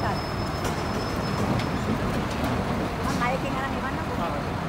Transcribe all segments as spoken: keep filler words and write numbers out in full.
kan. Ang naikin nga lang iman na po.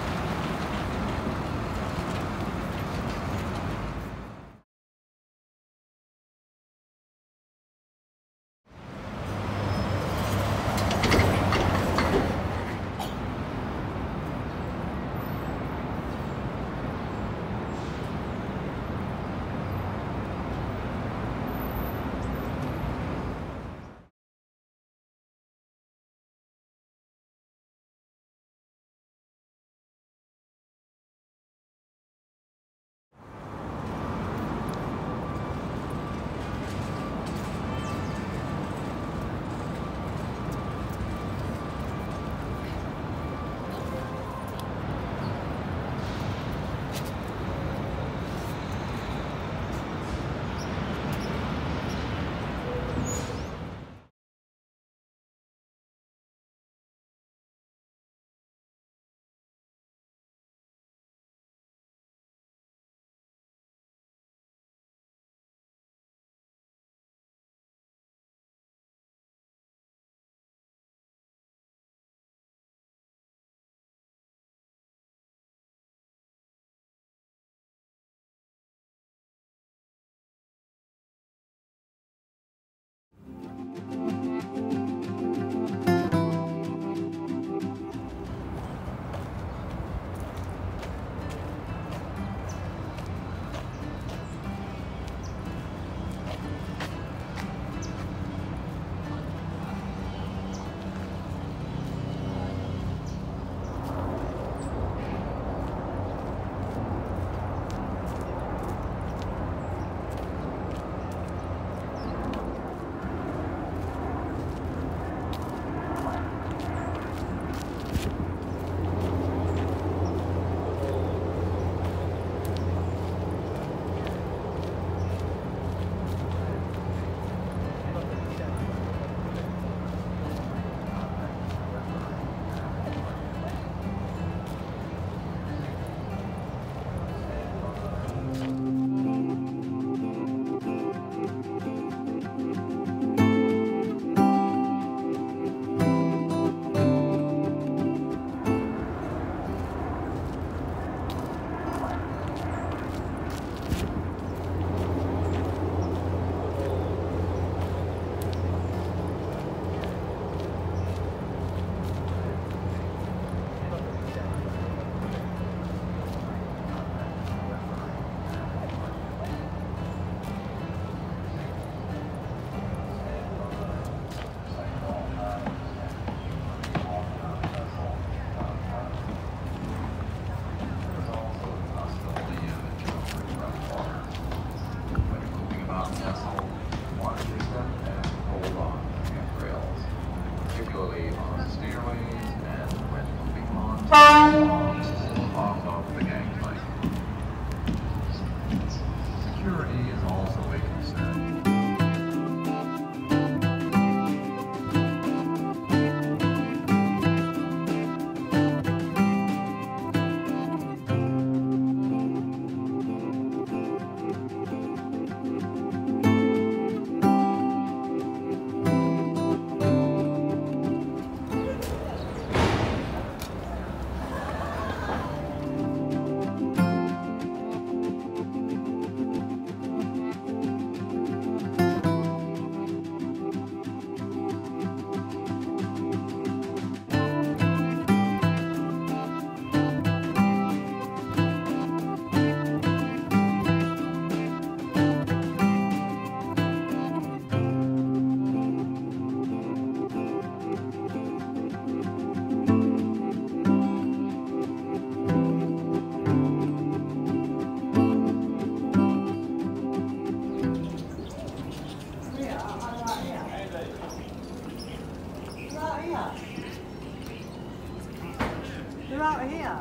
They're out here.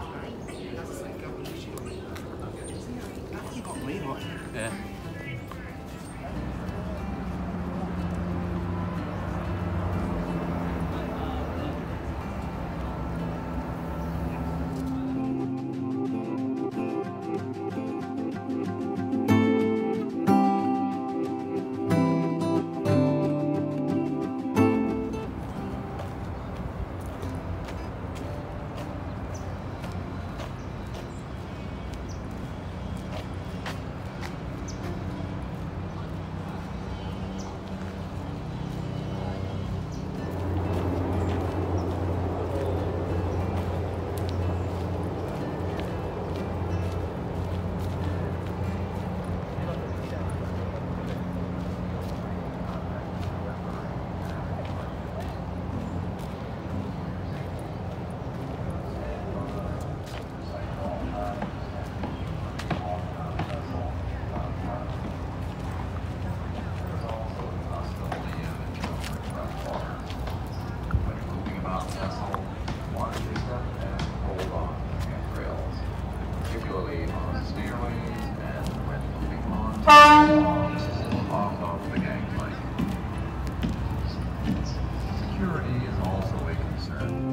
Yeah. is also a concern.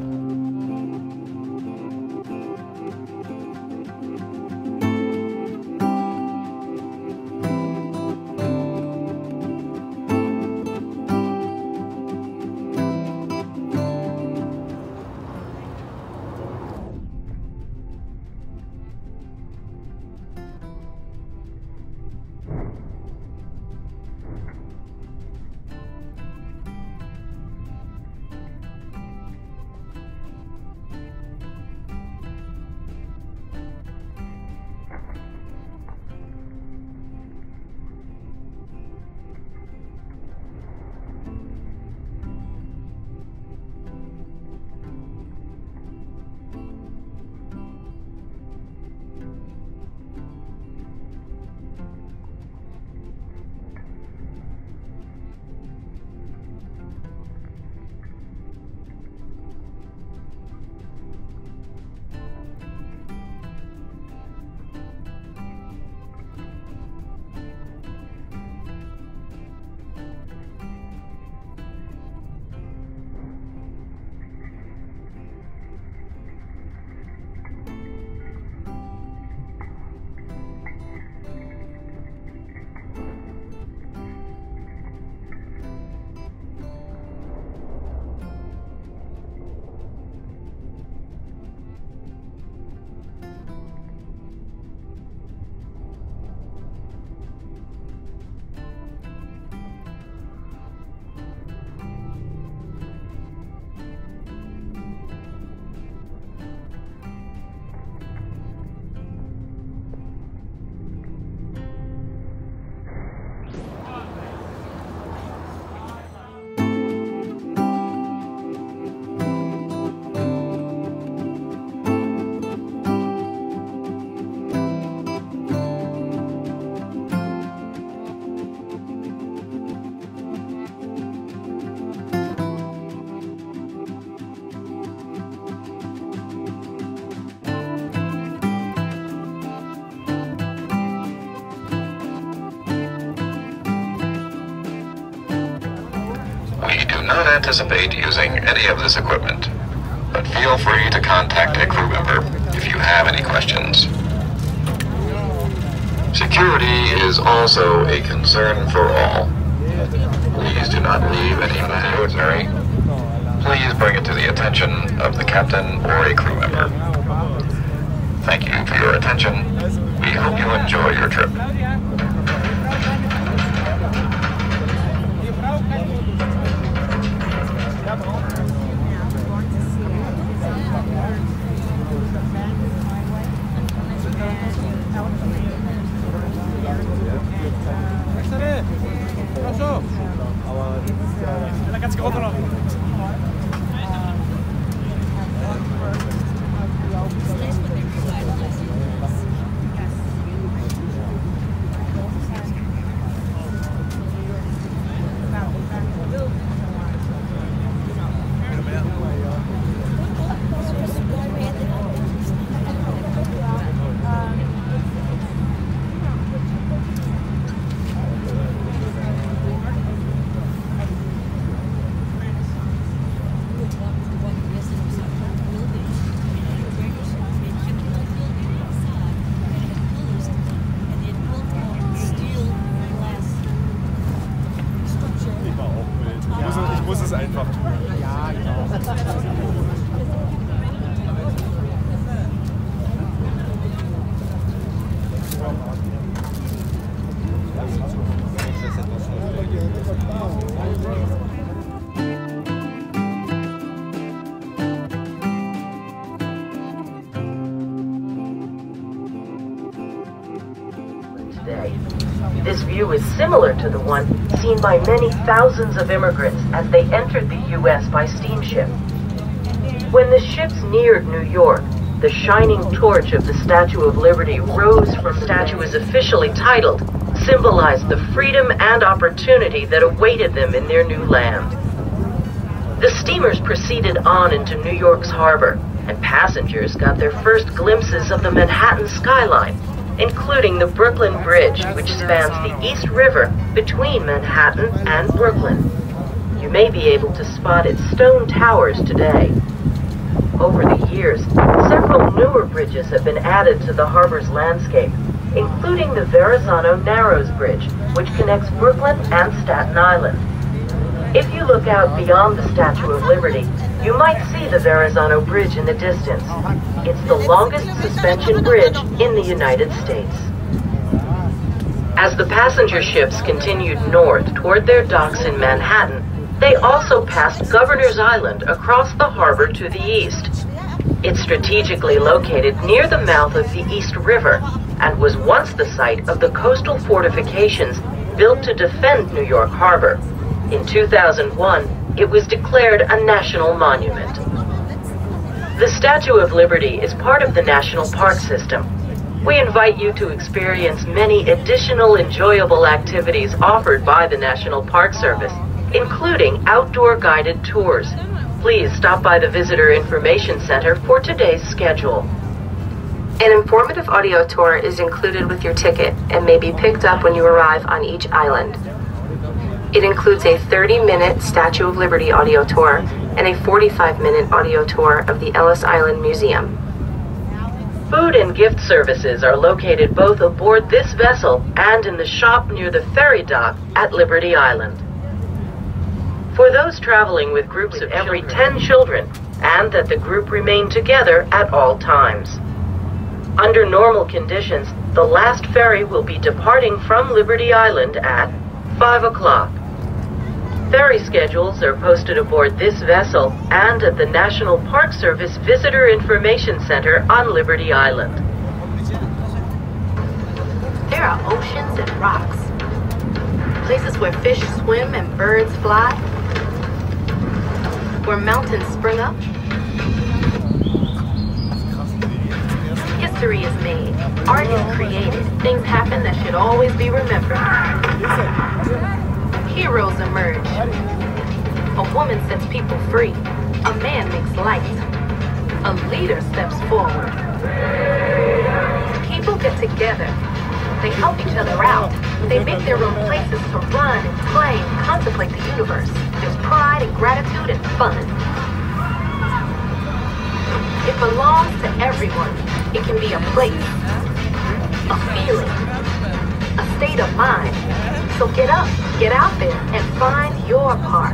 We do not anticipate using any of this equipment, but feel free to contact a crew member if you have any questions. Security is also a concern for all. Please do not leave any ordinary. Please bring it to the attention of the captain or a crew member. Thank you for your attention. We hope you enjoy your trip. This view is similar to the one seen by many thousands of immigrants as they entered the U S by steamship. When the ships neared New York, the shining torch of the Statue of Liberty rose from the statue was officially titled, symbolized the freedom and opportunity that awaited them in their new land. The steamers proceeded on into New York's harbor, and passengers got their first glimpses of the Manhattan skyline, including the Brooklyn Bridge, which spans the East River between Manhattan and Brooklyn. You may be able to spot its stone towers today. Over the years, several newer bridges have been added to the harbor's landscape, including the Verrazano Narrows Bridge, which connects Brooklyn and Staten Island. If you look out beyond the Statue of Liberty, you might see the Verrazano Bridge in the distance. It's the longest suspension bridge in the United States. As the passenger ships continued north toward their docks in Manhattan, they also passed Governor's Island across the harbor to the east. It's strategically located near the mouth of the East River and was once the site of the coastal fortifications built to defend New York Harbor. In two thousand one, it was declared a national monument. The Statue of Liberty is part of the National Park System. We invite you to experience many additional enjoyable activities offered by the National Park Service, including outdoor guided tours. Please stop by the Visitor Information Center for today's schedule. An informative audio tour is included with your ticket and may be picked up when you arrive on each island. It includes a thirty minute Statue of Liberty audio tour and a forty-five minute audio tour of the Ellis Island Museum. Food and gift services are located both aboard this vessel and in the shop near the ferry dock at Liberty Island. For those traveling with groups of every ten children, and that the group remain together at all times. Under normal conditions, the last ferry will be departing from Liberty Island at five o'clock. Ferry schedules are posted aboard this vessel and at the National Park Service Visitor Information Center on Liberty Island. There are oceans and rocks, places where fish swim and birds fly, where mountains spring up. History is made, art is created, things happen that should always be remembered. Heroes emerge. A woman sets people free. A man makes light. A leader steps forward. People get together. They help each other out. They make their own places to run and play and contemplate the universe. There's pride and gratitude and fun. It belongs to everyone. It can be a place, a feeling, a state of mind. So get up, get out there, and find your park.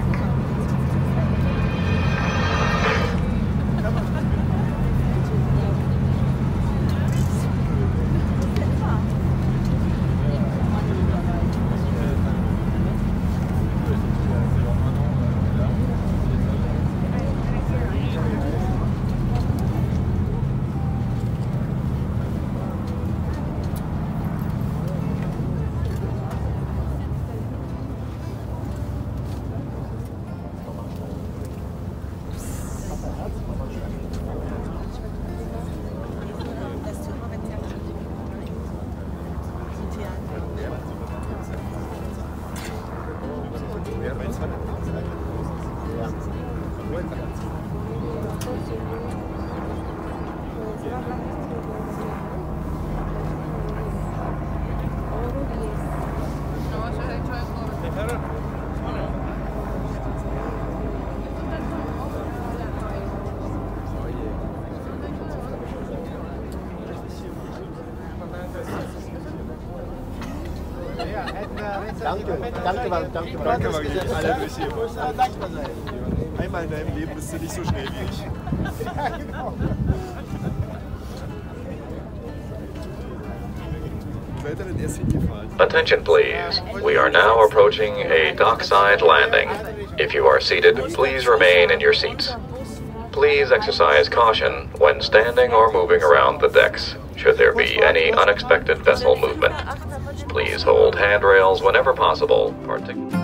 Danke, danke, danke. Danke, war wirklich alle durch hier. Einmal in deinem Leben bist du nicht so schnell wie ich. Ja, genau. Attention please. We are now approaching a dockside landing. If you are seated, please remain in your seats. Please exercise caution when standing or moving around the decks, should there be any unexpected vessel movement. Please hold handrails whenever possible. Partic-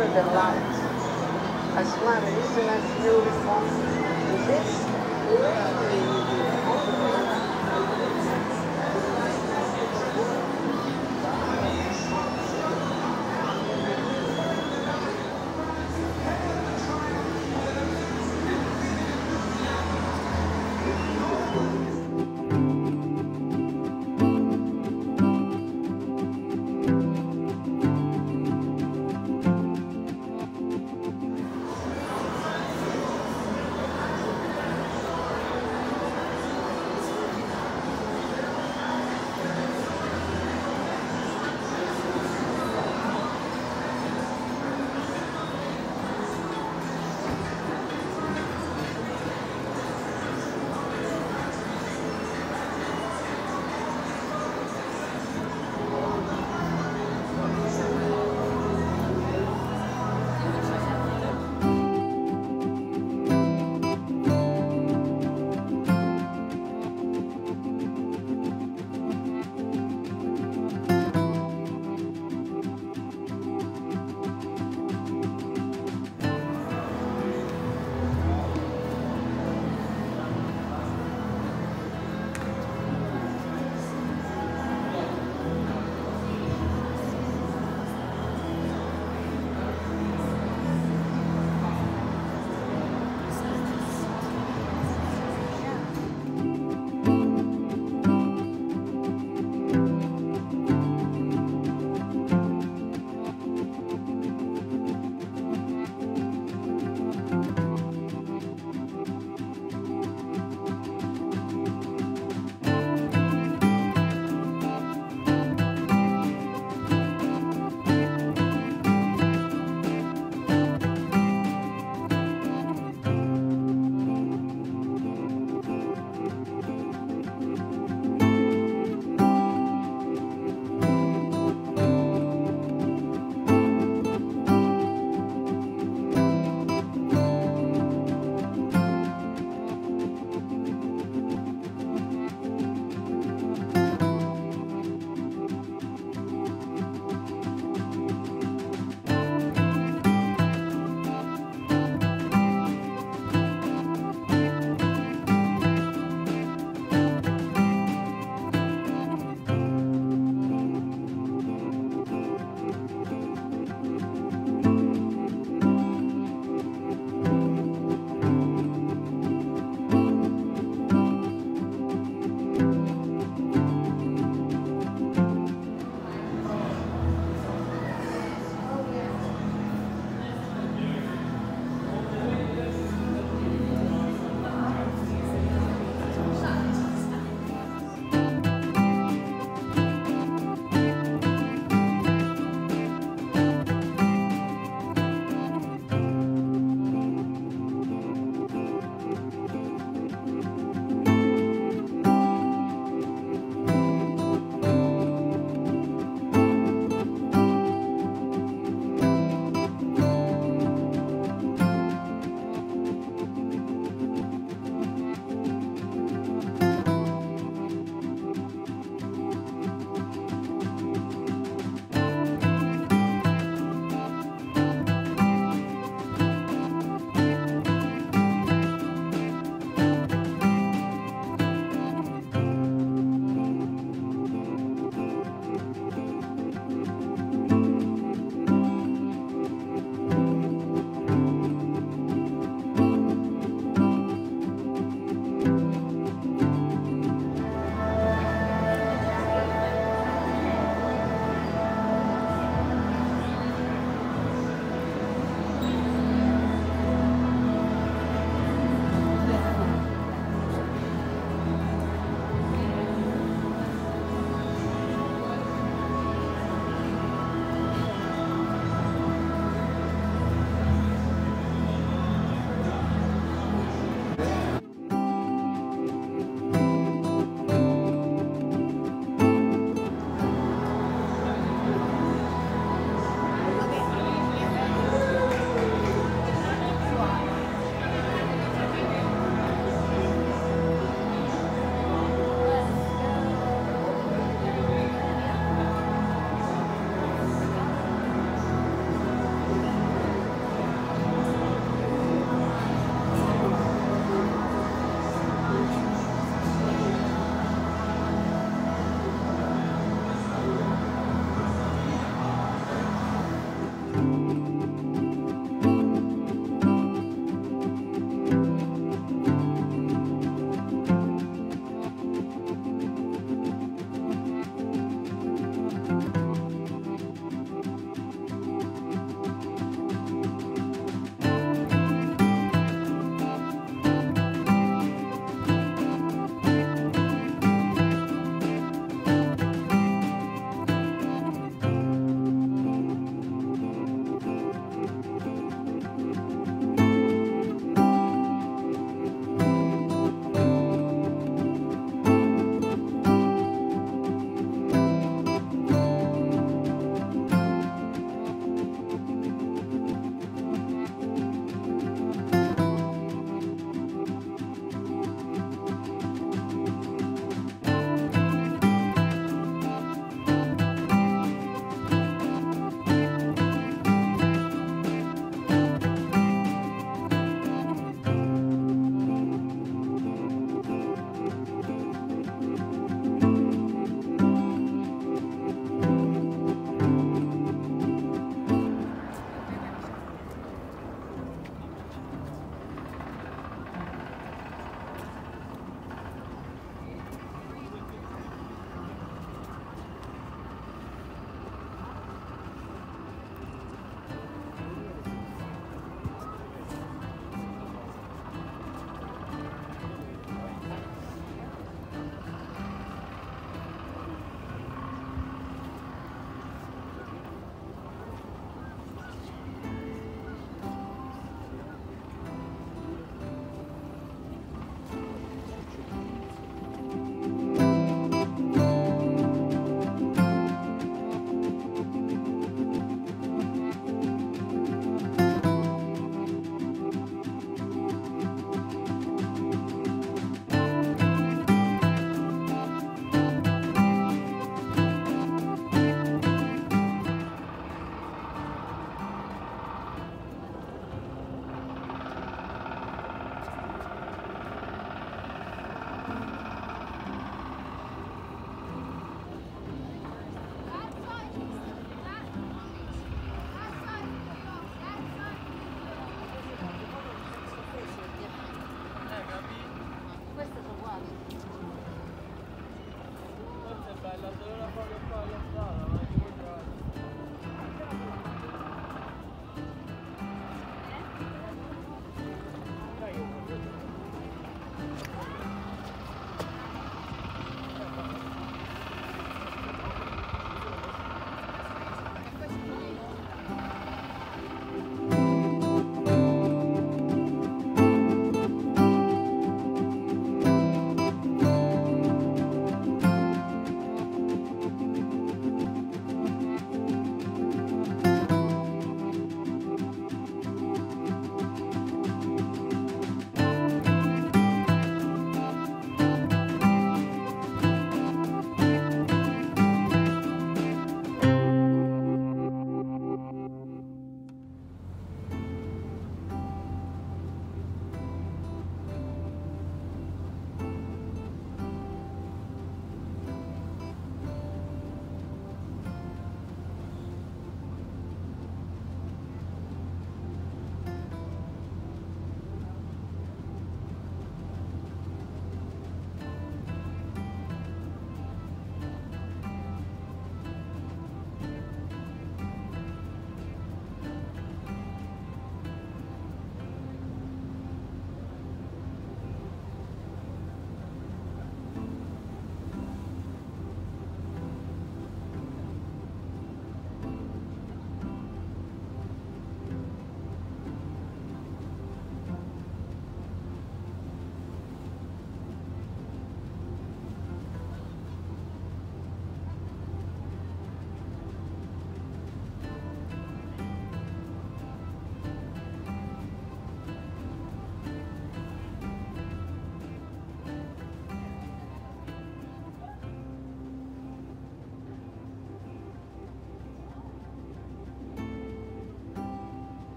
over the lights. As one, isn't that beautiful? This lady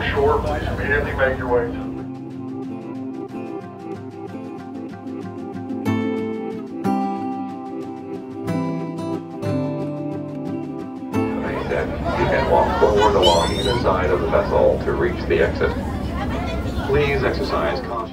shore, please immediately make your way to You can walk forward along either side of the vessel to reach the exit. Please exercise caution.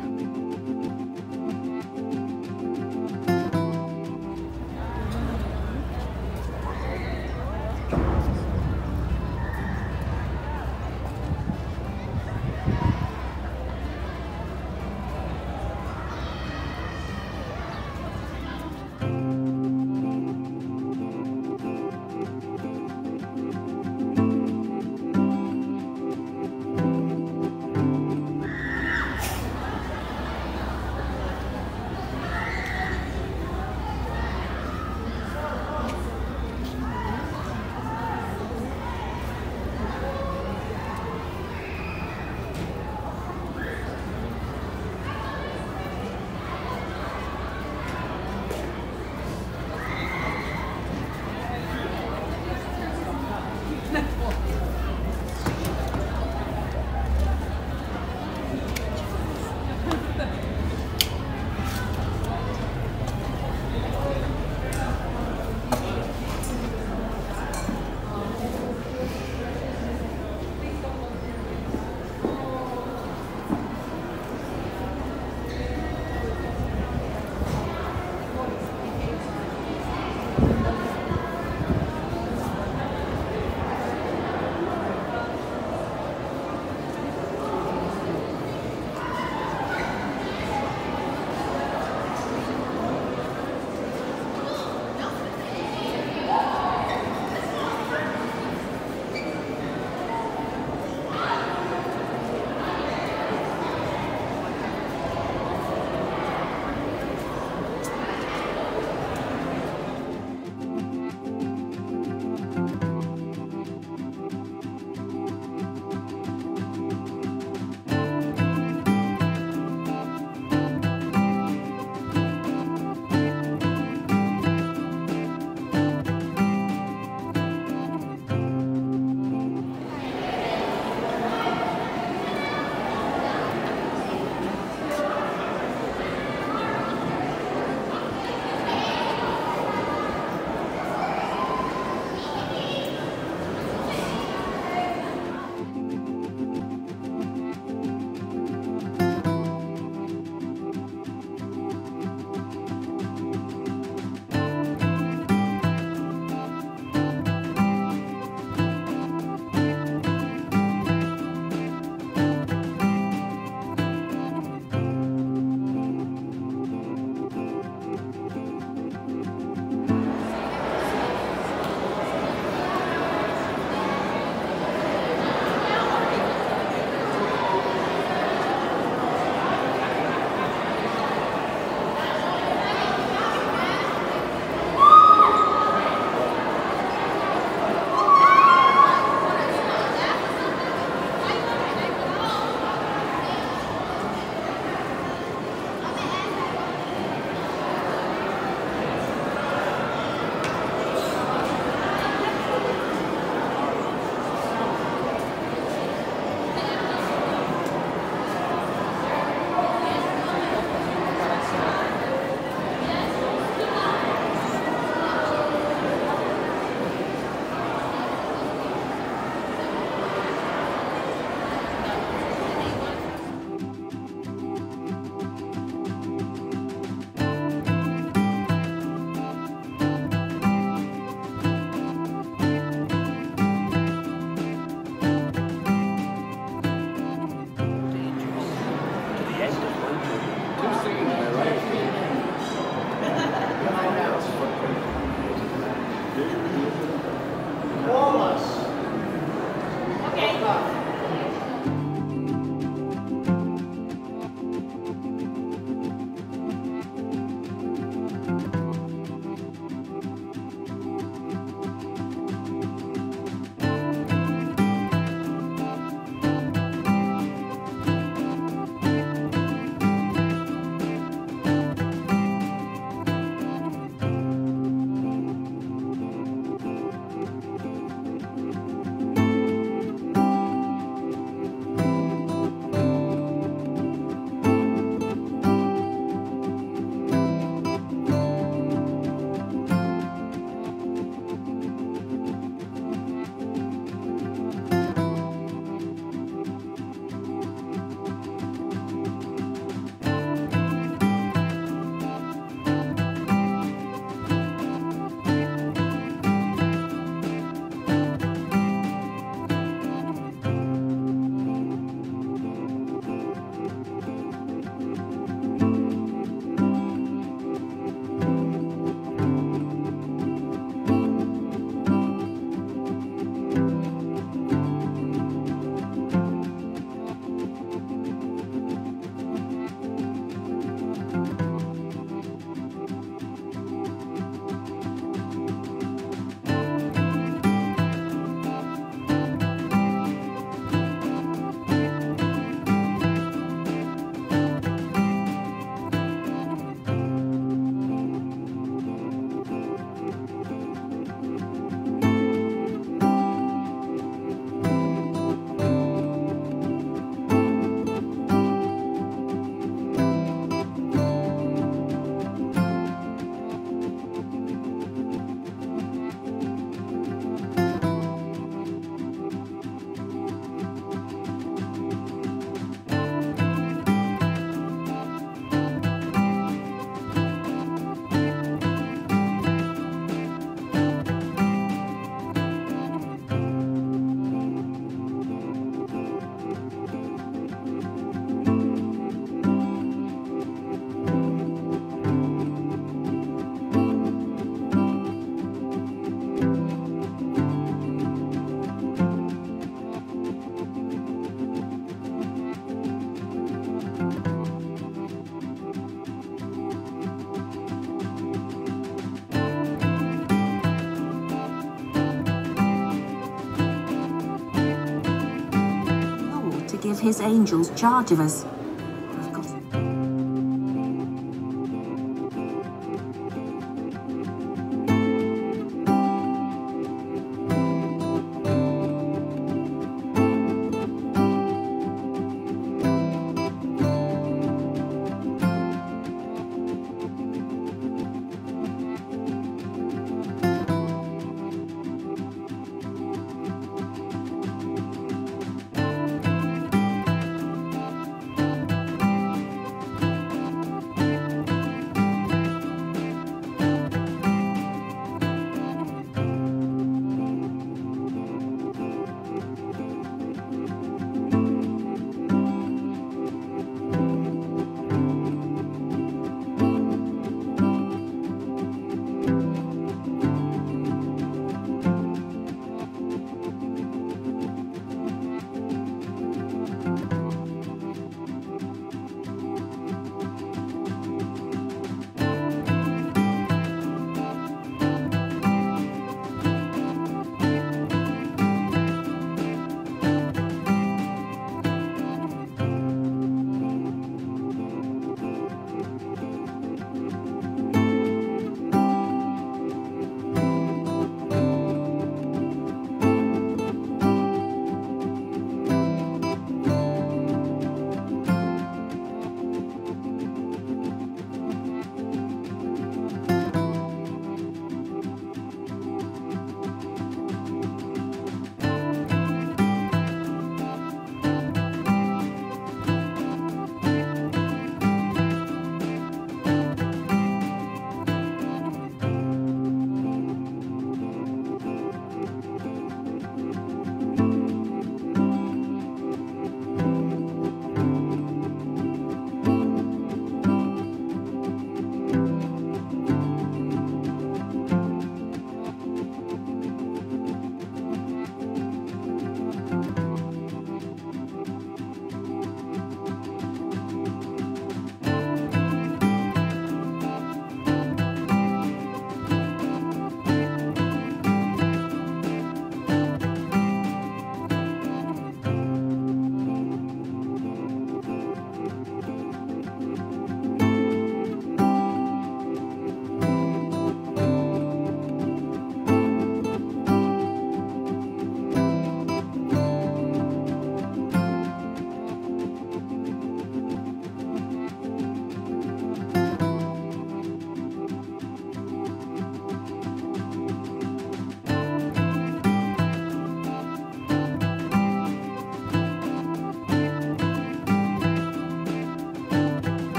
his angels charge of us. Of course.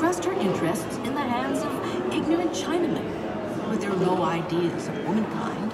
trust her interests in the hands of ignorant Chinamen with their low ideas of womankind.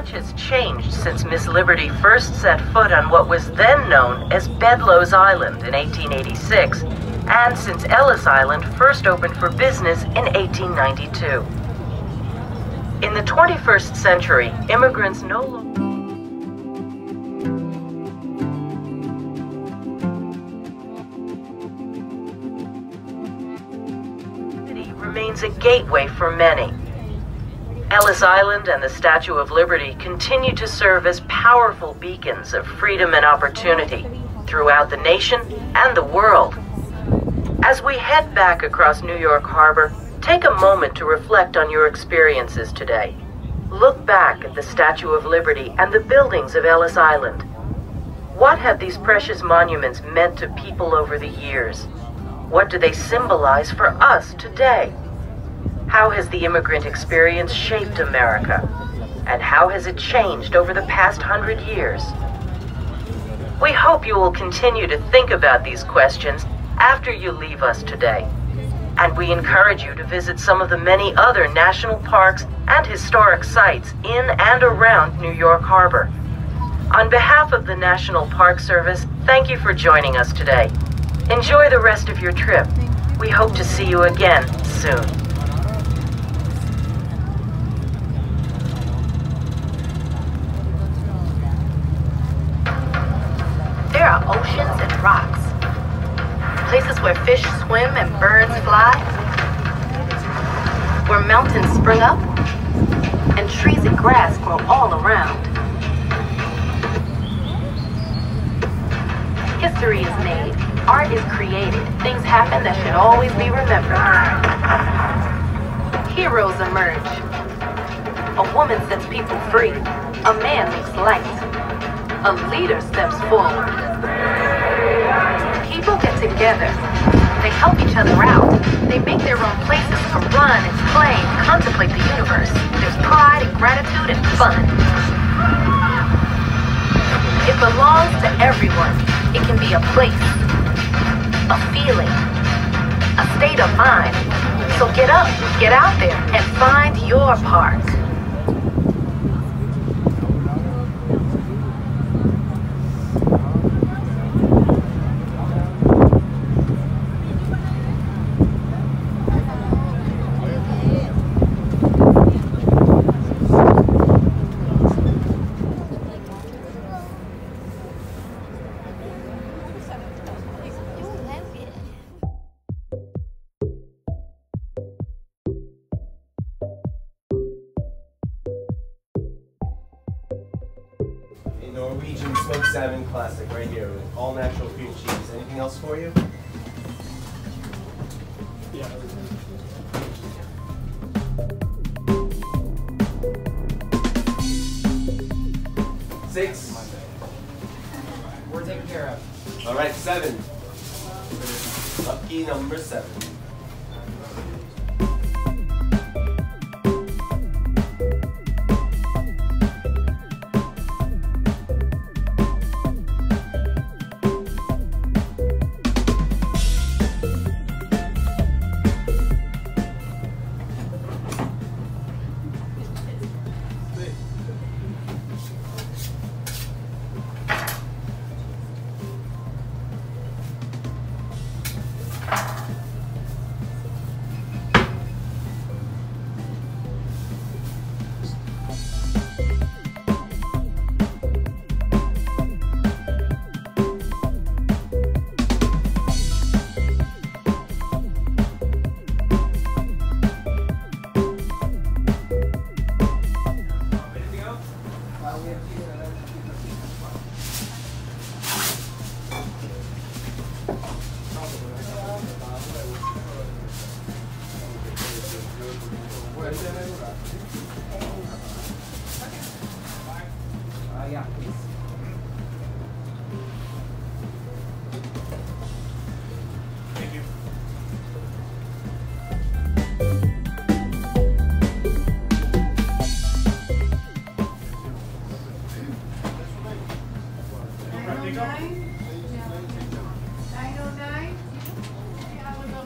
much has changed since Miss Liberty first set foot on what was then known as Bedloes Island in eighteen eighty-six, and since Ellis Island first opened for business in eighteen ninety-two. In the twenty-first century, immigrants no longer remains a gateway for many. Ellis Island and the Statue of Liberty continue to serve as powerful beacons of freedom and opportunity throughout the nation and the world. As we head back across New York Harbor, take a moment to reflect on your experiences today. Look back at the Statue of Liberty and the buildings of Ellis Island. What have these precious monuments meant to people over the years? What do they symbolize for us today? How has the immigrant experience shaped America? And how has it changed over the past hundred years? We hope you will continue to think about these questions after you leave us today. And we encourage you to visit some of the many other national parks and historic sites in and around New York Harbor. On behalf of the National Park Service, thank you for joining us today. Enjoy the rest of your trip. We hope to see you again soon. There are oceans and rocks, places where fish swim and birds fly, where mountains spring up and trees and grass grow all around. History is made, art is created, things happen that should always be remembered. Heroes emerge. A woman sets people free. A man makes light. A leader steps forward. People get together. They help each other out. They make their own places to run and play and contemplate the universe. There's pride and gratitude and fun. It belongs to everyone. It can be a place, a feeling, a state of mind. So get up, get out there, and find your park. Norwegian smoked salmon classic right here with all natural cream cheese. Anything else for you? Yeah. Six. We're taken care of. All right, seven. Lucky number seven.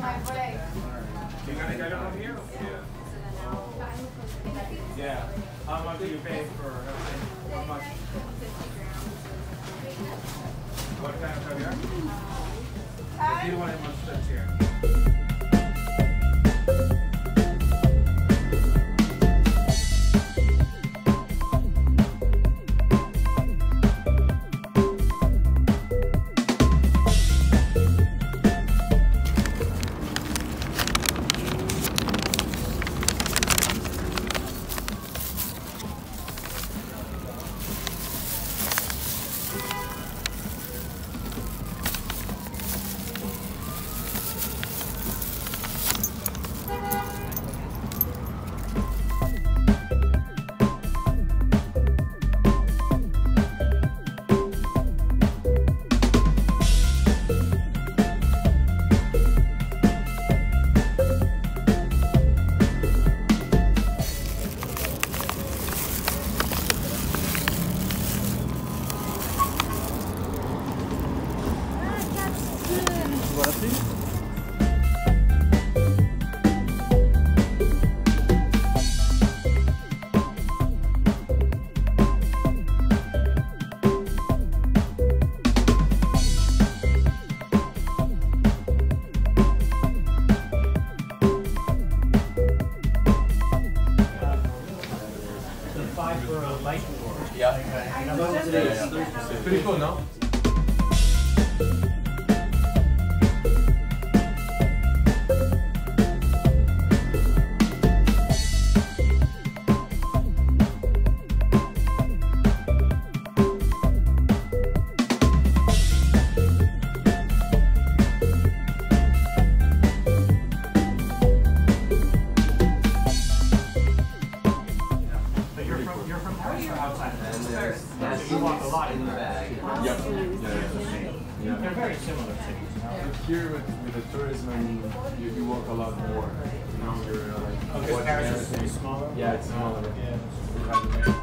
Yeah. How much do you pay for everything? How much? What kind of caviar? If you want it much that's here. Pretty cool, no? Here with, with the tourism, you, you walk a lot more. You know, you're like. Okay, watching Paris everything. is smaller? Yeah, it's smaller. Yeah. We have the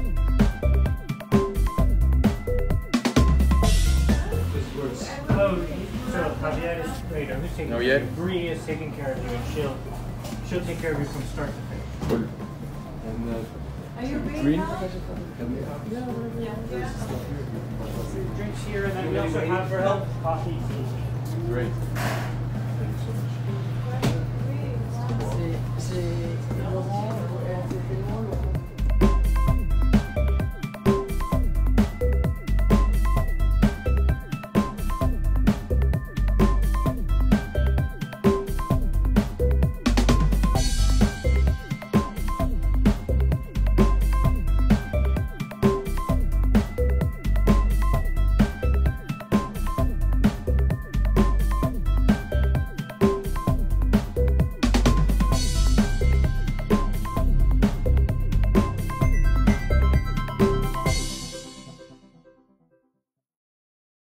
Oh, so Javier is later. Who's taking No, care yet. of you? Bree is taking care of you, and she'll she'll take care of you from start to finish. Cool. And uh, Are you green? Drinks here, and then we also have for help coffee, tea. Great. Thank you so much.